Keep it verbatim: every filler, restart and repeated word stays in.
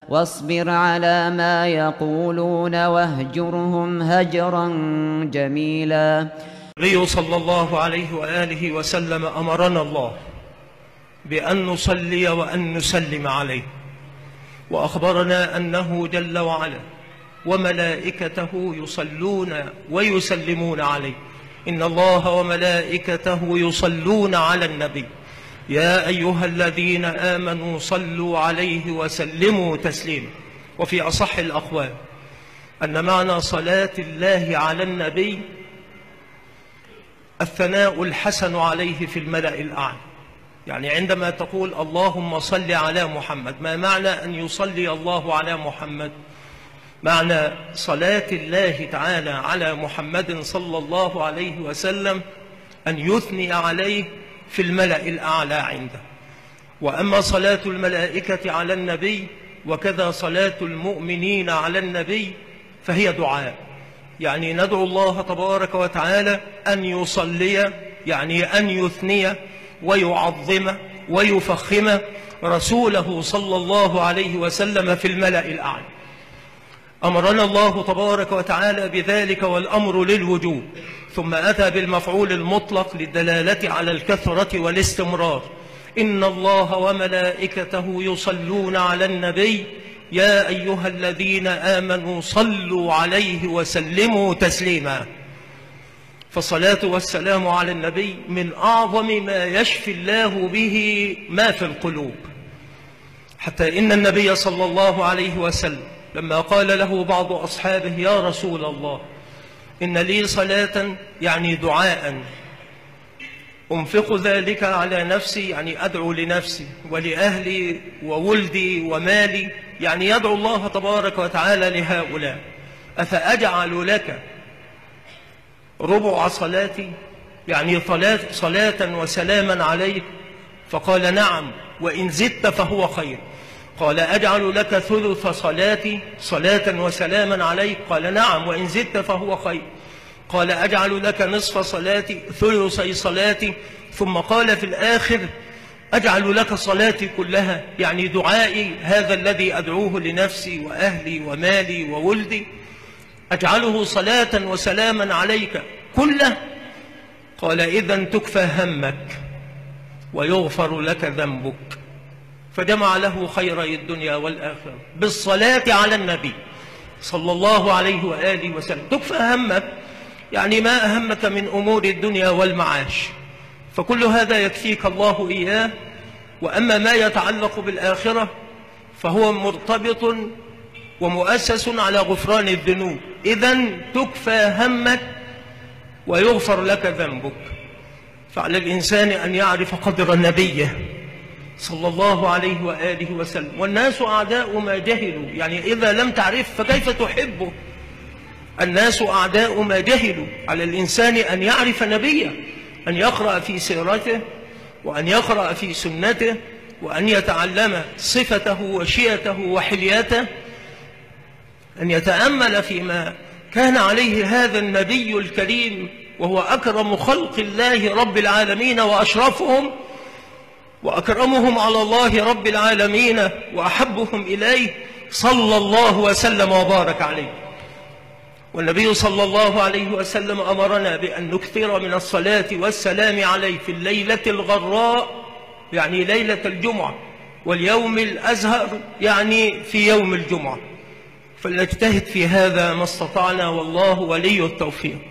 واصبر على ما يقولون واهجرهم هجرا جميلا. النبي صلى الله عليه وآله وسلم أمرنا الله بأن نصلي وأن نسلم عليه، وأخبرنا أنه جل وعلا وملائكته يصلون ويسلمون عليه. إن الله وملائكته يصلون على النبي يا أيها الذين آمنوا صلوا عليه وسلموا تسليما. وفي أصح الأقوال أن معنى صلاة الله على النبي الثناء الحسن عليه في الملأ الأعلى. يعني عندما تقول اللهم صل على محمد، ما معنى أن يصلي الله على محمد؟ معنى صلاة الله تعالى على محمد صلى الله عليه وسلم أن يثني عليه في الملأ الأعلى عنده. وأما صلاة الملائكة على النبي وكذا صلاة المؤمنين على النبي فهي دعاء، يعني ندعو الله تبارك وتعالى أن يصلي، يعني أن يثني ويعظم ويفخم رسوله صلى الله عليه وسلم في الملأ الأعلى. أمرنا الله تبارك وتعالى بذلك والأمر للوجوب، ثم أتى بالمفعول المطلق للدلالة على الكثرة والاستمرار. إن الله وملائكته يصلون على النبي يا أيها الذين آمنوا صلوا عليه وسلموا تسليما. فالصلاة والسلام على النبي من أعظم ما يشفي الله به ما في القلوب، حتى إن النبي صلى الله عليه وسلم لما قال له بعض أصحابه يا رسول الله إن لي صلاة، يعني دعاء، أنفق ذلك على نفسي، يعني أدعو لنفسي ولأهلي وولدي ومالي، يعني يدعو الله تبارك وتعالى لهؤلاء، أفأجعل لك ربع صلاتي، يعني صلاة وسلاما عليك؟ فقال نعم وإن زدت فهو خير. قال أجعل لك ثلث صلاتي صلاة وسلاما عليك؟ قال نعم وإن زدت فهو خير. قال أجعل لك نصف صلاتي ثلثي صلاتي؟ ثم قال في الآخر أجعل لك صلاتي كلها، يعني دعائي هذا الذي أدعوه لنفسي وأهلي ومالي وولدي أجعله صلاة وسلاما عليك كله؟ قال إذن تكفى همك ويغفر لك ذنبك. فجمع له خيري الدنيا والآخرة بالصلاة على النبي صلى الله عليه وآله وسلم. تكفى همك، يعني ما أهمك من أمور الدنيا والمعاش، فكل هذا يكفيك الله إياه. وأما ما يتعلق بالآخرة فهو مرتبط ومؤسس على غفران الذنوب. إذن تكفى همك ويغفر لك ذنبك. فعلى الإنسان أن يعرف قدر نبيه صلى الله عليه وآله وسلم. والناس أعداء ما جهلوا، يعني إذا لم تعرف فكيف تحبه؟ الناس أعداء ما جهلوا. على الإنسان أن يعرف نبيه، أن يقرأ في سيرته وأن يقرأ في سنته وأن يتعلم صفته وشيته وحليته، أن يتأمل فيما كان عليه هذا النبي الكريم، وهو أكرم خلق الله رب العالمين وأشرفهم وأكرمهم على الله رب العالمين وأحبهم إليه صلى الله وسلم وبارك عليه. والنبي صلى الله عليه وسلم أمرنا بأن نكثر من الصلاة والسلام عليه في الليلة الغراء، يعني ليلة الجمعة، واليوم الأزهر، يعني في يوم الجمعة. فلنجتهد في هذا ما استطعنا، والله ولي التوفيق.